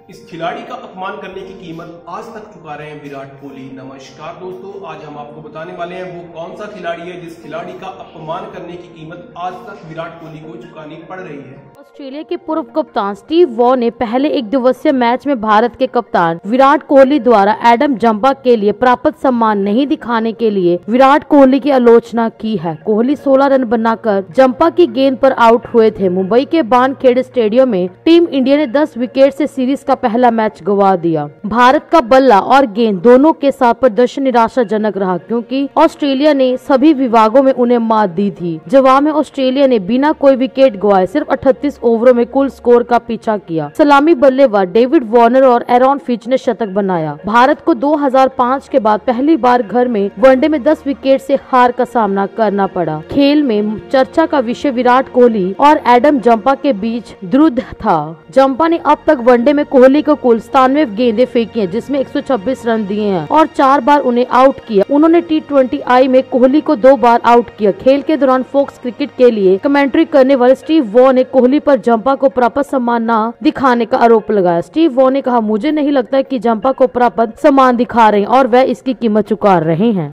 इस खिलाड़ी का अपमान करने की कीमत आज तक चुका रहे हैं विराट कोहली। नमस्कार दोस्तों, आज हम आपको बताने वाले हैं वो कौन सा खिलाड़ी है जिस खिलाड़ी का अपमान करने की कीमत आज तक विराट कोहली को चुकानी पड़ रही है। ऑस्ट्रेलिया के पूर्व कप्तान स्टीव वॉ ने पहले एक दिवसीय मैच में भारत के कप्तान विराट कोहली द्वारा एडम जंपा के लिए प्राप्त सम्मान नहीं दिखाने के लिए विराट कोहली की आलोचना की है। कोहली 16 रन बनाकर जंपा की गेंद पर आउट हुए थे। मुंबई के वानखेड़े स्टेडियम में टीम इंडिया ने 10 विकेट से सीरीज का पहला मैच गंवा दिया। भारत का बल्ला और गेंद दोनों के साथ प्रदर्शन निराशाजनक रहा, क्योंकि ऑस्ट्रेलिया ने सभी विभागों में उन्हें मात दी थी। जवाब में ऑस्ट्रेलिया ने बिना कोई विकेट गंवाए सिर्फ 38 ओवरों में कुल स्कोर का पीछा किया। सलामी बल्लेबाज डेविड वार्नर और एरॉन फिंच ने शतक बनाया। भारत को 2005 के बाद पहली बार घर में वनडे में 10 विकेट से हार का सामना करना पड़ा। खेल में चर्चा का विषय विराट कोहली और एडम जंपा के बीच द्वंद्व था। जंपा ने अब तक वनडे में कोहली को कुल 97 गेंदें फेंकी हैं, जिसमें 126 रन दिए हैं और 4 बार उन्हें आउट किया। उन्होंने T20I में कोहली को 2 बार आउट किया। खेल के दौरान फॉक्स क्रिकेट के लिए कमेंट्री करने वाले स्टीव वॉ ने कोहली पर जंपा को प्राप्त सम्मान न दिखाने का आरोप लगाया। स्टीव वॉ ने कहा, मुझे नहीं लगता कि जंपा को प्राप्त सम्मान दिखा रहे हैं और वह इसकी कीमत चुका रहे हैं।